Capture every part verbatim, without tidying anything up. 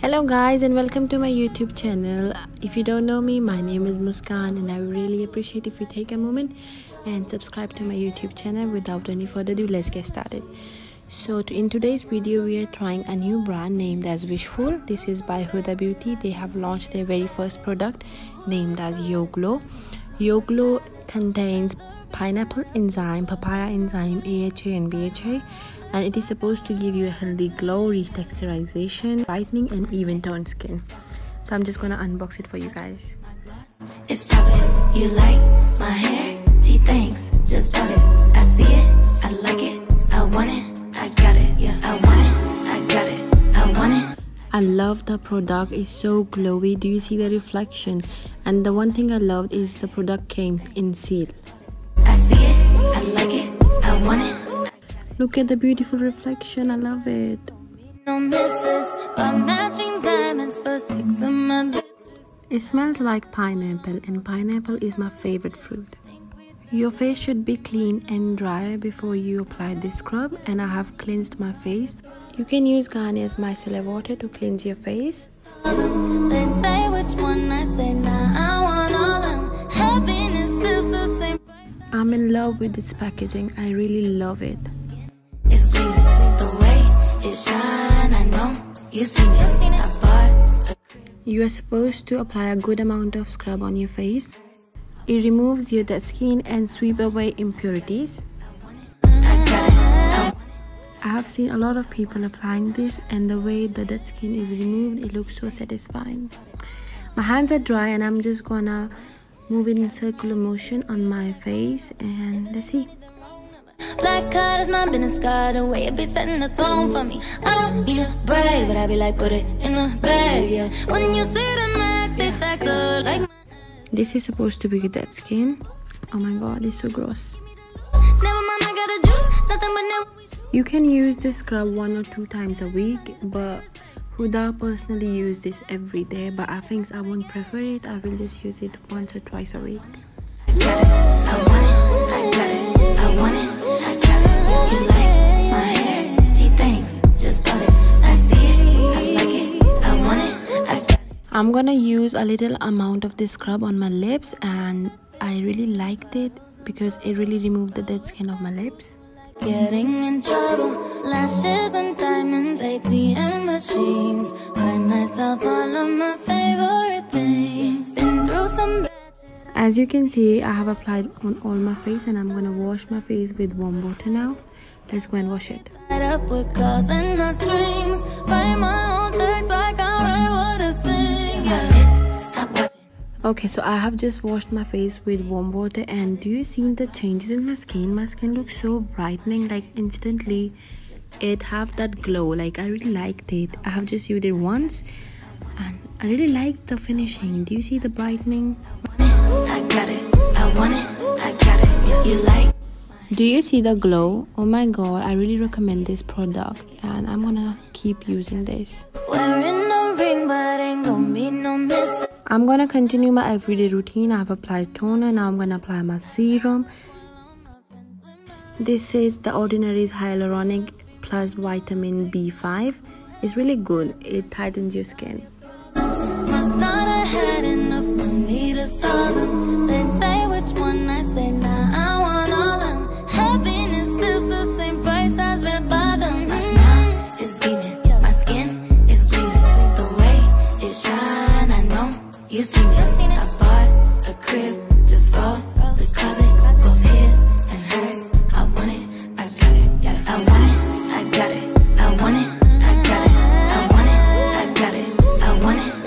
Hello guys, and welcome to my YouTube channel. If you don't know me, my name is Muskan, and I would really appreciate if you take a moment and subscribe to my YouTube channel. Without any further ado, let's get started. So to, in today's video we are trying a new brand named as Wishful. This is by Huda Beauty. They have launched their very first product named as YO GLOW. YO GLOW contains pineapple enzyme, papaya enzyme, A H A and B H A, and it is supposed to give you a healthy glow, retexturization, brightening and even toned skin. So I'm just gonna unbox it for you guys. It's poppin', you like my hair? Gee, thanks, just bought it. I see it, I like it, I want it, I got it, yeah, I want it, I got it, I want it. I love the product. It's so glowy. Do you see the reflection? And the one thing I loved is the product came in seal. I see it, I like it, I want it. Look at the beautiful reflection. I love it. No misses, but matching diamonds for six of my bitches. It smells like pineapple, and pineapple is my favorite fruit. Your face should be clean and dry before you apply this scrub, and I have cleansed my face. You can use Garnier's micellar water to cleanse your face. They say which one, I say nah, I want all them. Happiness is the same. I'm in love with this packaging. I really love it. It's gleaming, the way it shine, I know you've seen it. I bought a You are supposed to apply a good amount of scrub on your face. It removes your dead skin and sweep away impurities. I got it. I have seen a lot of people applying this, and the way the dead skin is removed, it looks so satisfying. My hands are dry and I'm just gonna move it in circular motion on my face, and let's see. Black card is my business card, the way it be setting the tone for me. I don't need a brag, but I be like, put it in the bag, yeah. When you see the max, they stacked up like my. This is supposed to be dead skin. Oh my god, it's so gross. Never mind, I got a juice, nothing but never. You can use this scrub one or two times a week, but Huda personally use this every day. But I think I won't prefer it. I will just use it once or twice a week. I got it, I want it, I got it, I want it. You like my hair? Gee, thanks, just bought it. I see it, I like it, I want it, I got it. I'm gonna use a little amount of this scrub on my lips, and I really liked it because it really removed the dead skin of my lips. Getting in trouble, lashes and diamonds, A T M machines. Buy myself all of my favorite things. Been through some. As you can see, I have applied on all my face, and I'm gonna wash my face with warm water now. Let's go and wash it. Up with calls and my strings. Write my own checks like I write what I sing. Yeah. Stop watching. Okay, so I have just washed my face with warm water, and do you see the changes in my skin? My skin looks so brightening, like instantly. It have that glow. Like I really liked it. I have just used it once, and I really like the finishing. Do you see the brightening? I got it, I want it, I got it, you like. Do you see the glow? Oh my god, I really recommend this product, and I'm gonna keep using this. Wearing no ring, but ain't gonna be no miss. I'm gonna continue my everyday routine. I've applied toner, now I'm gonna apply my serum. This is the Ordinary's Hyaluronic plus vitamin B five. It's really good. It tightens your skin. Must not have had enough money to solve them. They say which one, I say nah, I want all them. Happiness is the same price as red bottoms. My smile is beaming, my skin is gleaming. The way it shine, I know you've seen it. I bought a crib just for the closet, both his and hers. I want it, I got it, yeah. I want it, I got it, I want it, I got it, I want it, I got it, I want it.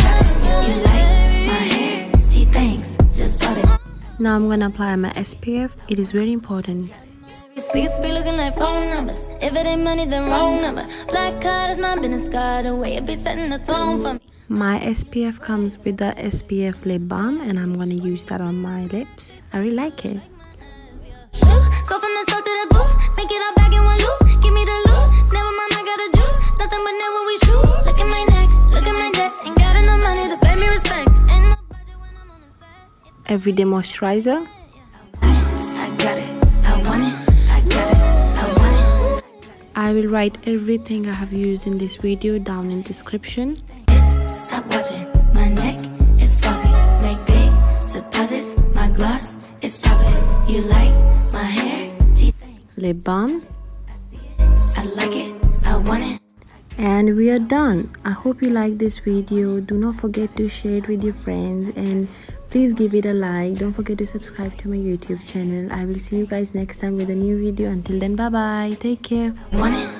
Now I'm gonna apply my S P F. It is very important. Receipts be looking like phone numbers. If it ain't money, then wrong number. Black card is my business card, the way it be setting the tone for me. My S P F comes with the S P F lip balm, and I'm gonna use that on my lips. I really like it. Shoot, go from the south to the booth, make it all back in one loop. Give me the loot, never mind, I got a juice. Nothing but never we shoot. Look at my neck, look at my neck. Ain't got enough money to pay me respect. Ain't no budget when I'm on the set. Everyday moisturizer. I got it, I want it, I got it, I want it. I will write everything I have used in this video down in description. Stop watching, my neck is fuzzy. Make big deposits, my gloss is popping. You like my hair? Lip balm. I like it, I want it. And we are done. I hope you like this video. Do not forget to share it with your friends and please give it a like. Don't forget to subscribe to my YouTube channel. I will see you guys next time with a new video. Until then, bye bye. Take care. Want it?